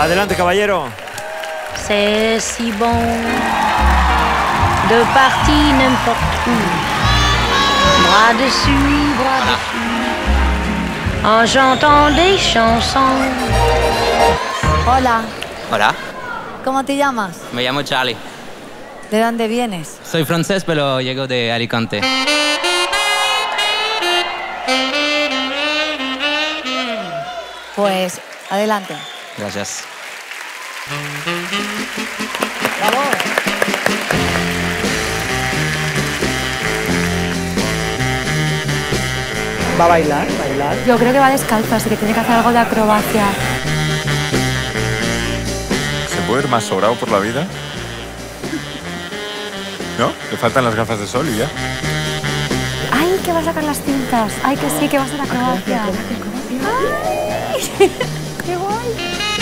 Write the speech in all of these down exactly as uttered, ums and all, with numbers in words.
Adelante, caballero. C'est si bon de partir n'importe où. Bras dessus, bras dessus. En chantant des chansons. Hola. Hola, ¿Cómo te llamas? me llamo Charlie. ¿De dónde vienes? Soy francés, pero llego de Alicante. Pues, adelante. Gracias. Bravo. Va a bailar, bailar. Yo creo que va descalzo, así que tiene que hacer algo de acrobacia. ¿Se puede ir más sobrado por la vida? ¿No? Le faltan las gafas de sol y ya. ¡Ay, que va a sacar las cintas! ¡Ay, que sí, que va a ser acrobacia! ¡Ay! ¡Qué guay!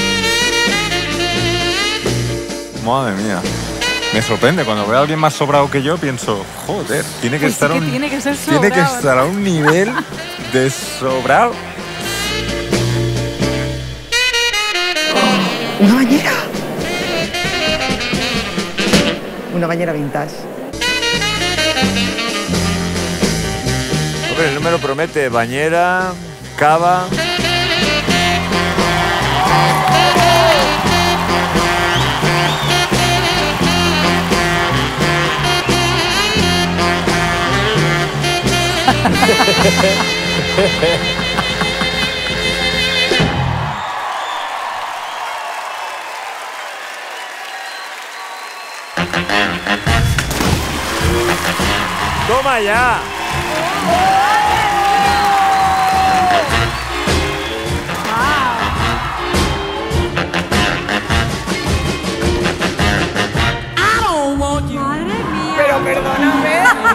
Madre mía. Me sorprende. Cuando veo a alguien más sobrado que yo, pienso, joder, tiene que Pues sí estar a que un... tiene que ser tiene que sobrado. estar a un nivel de sobrado. ¿Una bañera? Una bañera vintage. Hombre, el número promete bañera, cava. ¡Toma ya! Pero perdóname.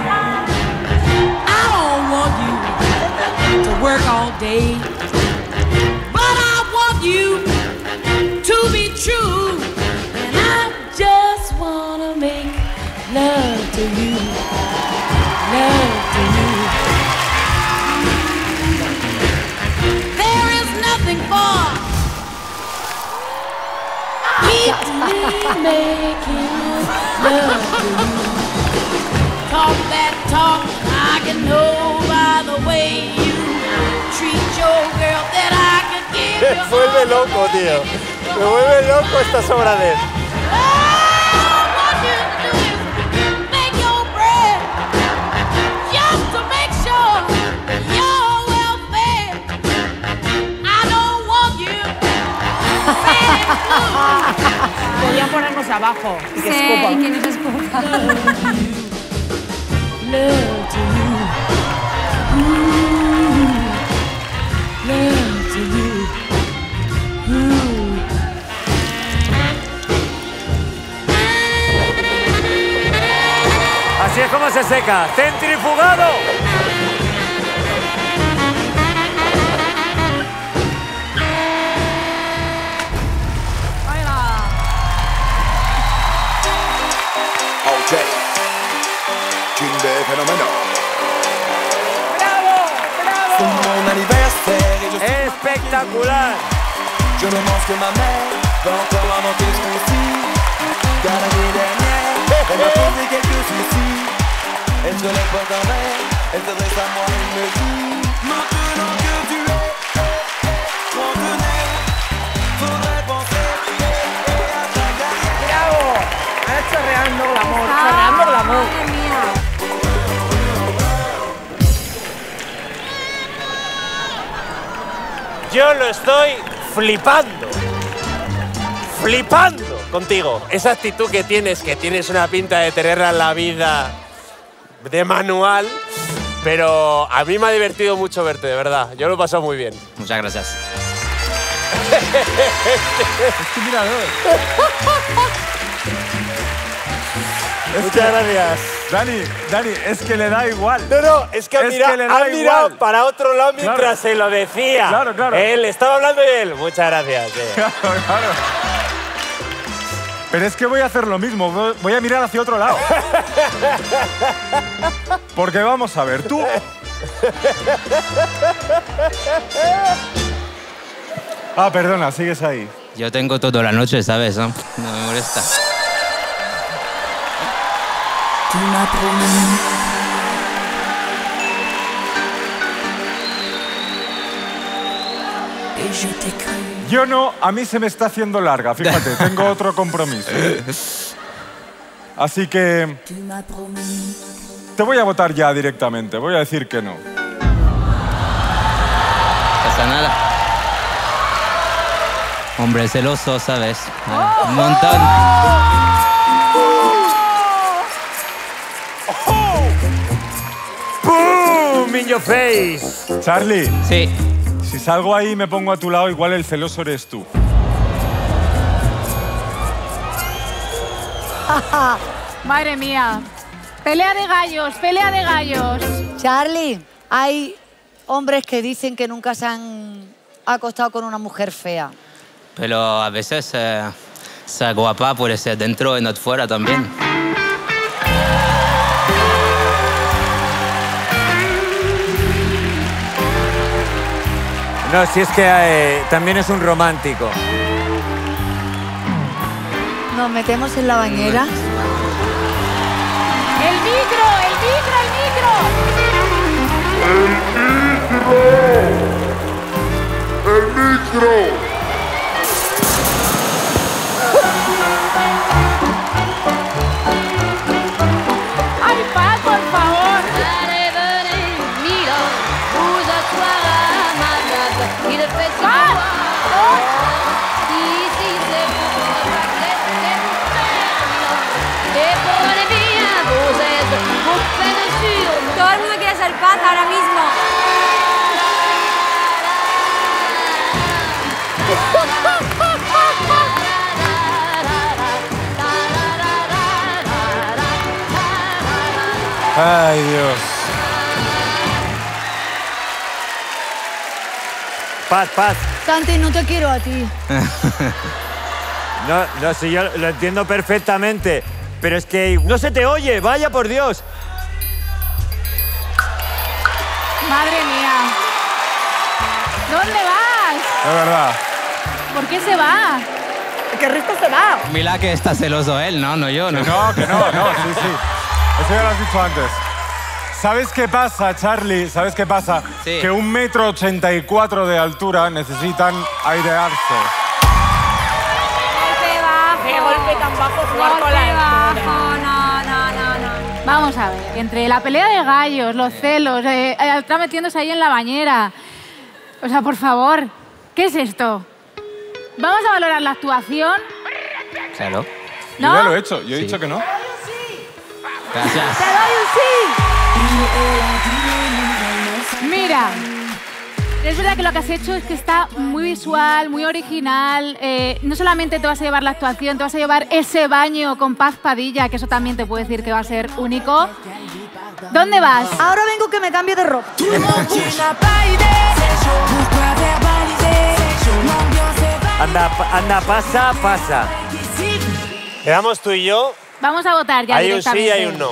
Work all day, but I want you to be true, and I just wanna make love to you, love to you. There is nothing for keep me making love to you. Talk that talk, I can know by the way you treat your girl that I could give you. Me vuelve loco, tío. Me vuelve loco esta sobradez. All I want you to do is make your bread, just to make sure you're well fed. I don't want you feeling blue. Podrían ponernos abajo y que Sí, escupa. y que nos escupa. Love to you. Ooh, love to you. Ooh. Así es como se seca. ¡Centrifugado! O J. Kinder Fenomeno. ¡Bravo! C'est ¡Bravo! mon anniversaire et je suis ¡Espectacular! Je me demande ce que ma mère va encore inventer ce coup-ci. Car l'année dernière, elle m'a posé quelques soucis. Elle se lève pas un verre, elle s'adresse à moi, elle me dit maintenant que tu es trentenaire, faudrait penser à ta carrière. ¡Bravo! Ahora chorreando glamour, chorreando glamour. Madre mía. Yo lo estoy flipando. Flipando contigo. Esa actitud que tienes, que tienes una pinta de tenerla en la vida de manual, pero a mí me ha divertido mucho verte, de verdad. Yo lo he pasado muy bien. Muchas gracias. Muchas gracias. Dani, Dani, es que le da igual. No, no, es que ha Es mirado, que le da ha mirado igual. para otro lado mientras Claro. se lo decía. Claro, claro. Él estaba hablando de él. Muchas gracias. sí. Claro, claro. Pero es que voy a hacer lo mismo, voy- voy a mirar hacia otro lado. Porque vamos a ver, tú... Ah, perdona, sigues ahí. Yo tengo toda la noche, ¿sabes? No, no me molesta. Tu m'as promis. Et je t'ai cru. Yo no, a mí se me está haciendo larga, fíjate, tengo otro compromiso. Así que Tu m'as promis. te voy a votar ya directamente, voy a decir que no. No pasa nada. Hombre celoso, ¿sabes? Un montón. ¡Boom! In your face. Charlie, Sí. si salgo ahí y me pongo a tu lado, igual el celoso eres tú. Madre mía. Pelea de gallos, pelea de gallos. Charlie, hay hombres que dicen que nunca se han acostado con una mujer fea. Pero a veces eh, ser guapa puede ser dentro y no fuera también. No, si es que eh, también es un romántico. Nos metemos en la bañera. El micro, el micro, el micro. El micro. Ay, Pat, por favor. Allez, venez, Milo, vous asseoir à ma table. Il fait si Pat. froid. Ici, c'est pour votre laisser vous faire, Milo. Et prenez bien vos aises, vos peines sur moi. Todo el mundo quiere ser Paz ahora mismo. Ay, Dios. Paz, Paz. Santi, no te quiero a ti. No, no, sí, yo lo entiendo perfectamente. Pero es que no se te oye, vaya por Dios. Madre mía. ¿Dónde vas? De verdad. ¿Por qué se va? ¡Qué rico se va! Mira que está celoso él, ¿no? No yo, ¿no? Que no, que no, no, sí, sí. Eso ya lo has dicho antes. ¿Sabes qué pasa, Charlie? ¿Sabes qué pasa? Sí. Que un metro ochenta y cuatro de altura necesitan airearse. Golpe bajo. ¡Qué golpe tan bajo jugar con Golpe la altura! bajo. No, no, no, no. Vamos a ver, entre la pelea de gallos, los celos, eh, eh, está metiéndose ahí en la bañera. O sea, por favor, ¿qué es esto? ¿Vamos a valorar la actuación? Claro. ¿No? Yo ya lo he hecho, yo he Sí. dicho que no. Gracias. ¡Te doy un sí! Mira, es verdad que lo que has hecho es que está muy visual, muy original. Eh, no solamente te vas a llevar la actuación, te vas a llevar ese baño con Paz Padilla, que eso también te puedo decir que va a ser único. ¿Dónde vas? Ahora vengo que me cambie de ropa. Anda, pa- anda, pasa, pasa. Quedamos tú y yo. Vamos a votar ya Hay un sí directamente. y hay un no.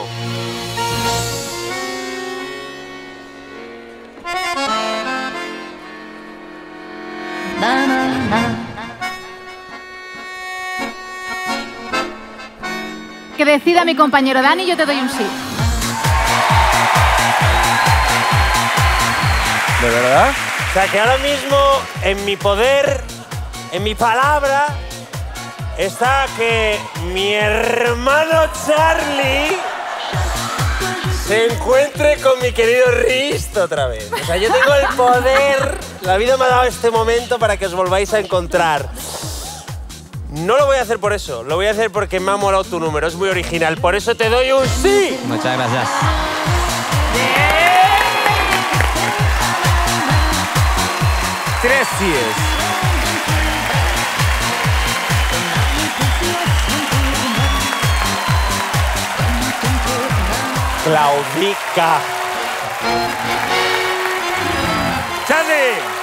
Que decida mi compañero Dani, yo te doy un sí. ¿De verdad? O sea, que ahora mismo en mi poder, en mi palabra, está que mi hermano Charlie se encuentre con mi querido Risto otra vez. O sea, yo tengo el poder, la vida me ha dado este momento para que os volváis a encontrar. No lo voy a hacer por eso, lo voy a hacer porque me ha molado tu número, es muy original. Por eso te doy un sí. Muchas gracias. Tres síes. Claudica. ¡Charlie!